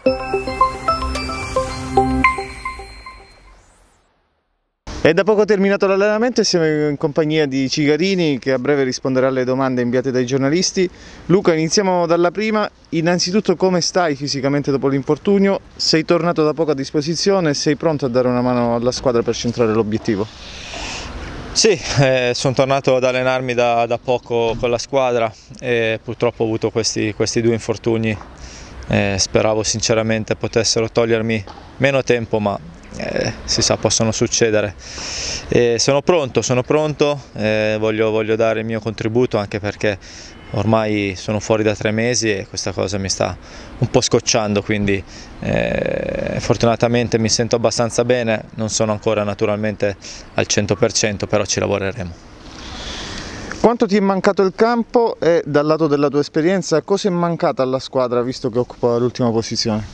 È da poco terminato l'allenamento e siamo in compagnia di Cigarini, che a breve risponderà alle domande inviate dai giornalisti. Luca, iniziamo dalla prima. Innanzitutto, come stai fisicamente dopo l'infortunio? Sei tornato da poco a disposizione e sei pronto a dare una mano alla squadra per centrare l'obiettivo? Sì, sono tornato ad allenarmi da poco con la squadra e purtroppo ho avuto questi due infortuni. Speravo sinceramente potessero togliermi meno tempo, ma si sa, possono succedere. Sono pronto, voglio dare il mio contributo, anche perché ormai sono fuori da 3 mesi e questa cosa mi sta un po' scocciando, quindi fortunatamente mi sento abbastanza bene, non sono ancora naturalmente al 100%, però ci lavoreremo. Quanto ti è mancato il campo e dal lato della tua esperienza cosa è mancato alla squadra visto che occupa l'ultima posizione?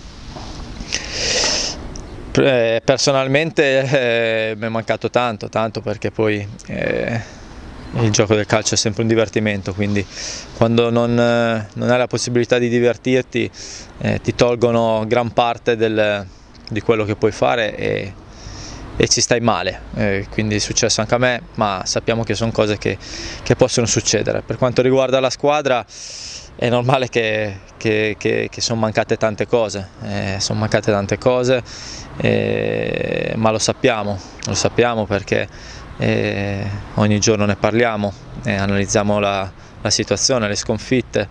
Personalmente mi è mancato tanto perché poi il gioco del calcio è sempre un divertimento, quindi quando non hai la possibilità di divertirti ti tolgono gran parte di quello che puoi fare e ci stai male, quindi è successo anche a me, ma sappiamo che sono cose che possono succedere. Per quanto riguarda la squadra è normale che sono mancate tante cose, ma lo sappiamo perché ogni giorno ne parliamo, analizziamo la situazione, le sconfitte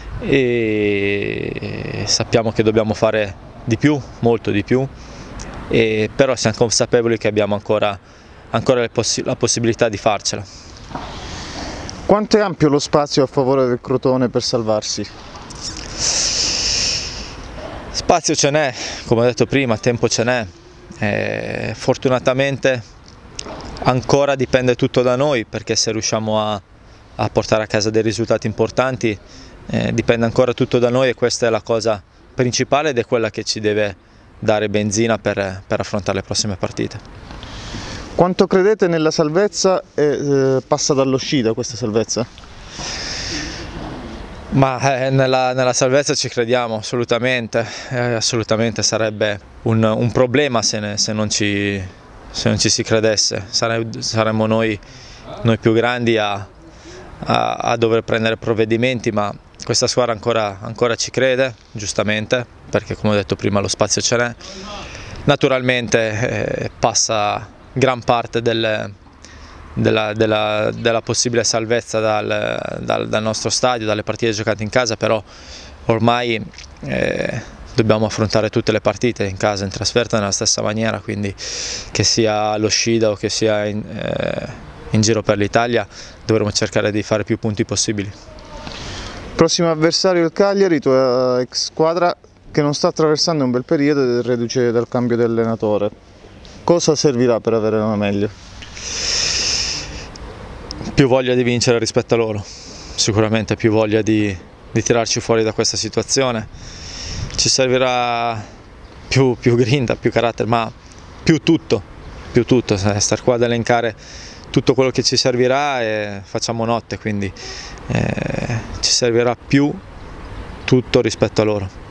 e sappiamo che dobbiamo fare di più, molto di più, però siamo consapevoli che abbiamo ancora la possibilità di farcela. Quanto è ampio lo spazio a favore del Crotone per salvarsi? Spazio ce n'è, come ho detto prima, tempo ce n'è. Fortunatamente ancora dipende tutto da noi, perché se riusciamo a portare a casa dei risultati importanti dipende ancora tutto da noi, e questa è la cosa principale ed è quella che ci deve dare benzina per affrontare le prossime partite. Quanto credete nella salvezza e passa dall'uscita questa salvezza? Ma nella salvezza ci crediamo assolutamente, sarebbe un problema se non ci si credesse, saremmo noi più grandi a dover prendere provvedimenti, ma questa squadra ancora ci crede, giustamente, perché come ho detto prima lo spazio ce n'è. Naturalmente passa gran parte della possibile salvezza dal nostro stadio, dalle partite giocate in casa, però ormai dobbiamo affrontare tutte le partite in casa, in trasferta nella stessa maniera, quindi che sia allo Scida o che sia in giro per l'Italia dovremo cercare di fare più punti possibili. Prossimo avversario il Cagliari, tua ex squadra, che non sta attraversando un bel periodo ed è reduce dal cambio di allenatore. Cosa servirà per avere una meglio? Più voglia di vincere rispetto a loro, sicuramente più voglia di tirarci fuori da questa situazione. Ci servirà più grinta, più carattere, ma più tutto, star qua ad elencare tutto quello che ci servirà e facciamo notte, quindi ci servirà più tutto rispetto a loro.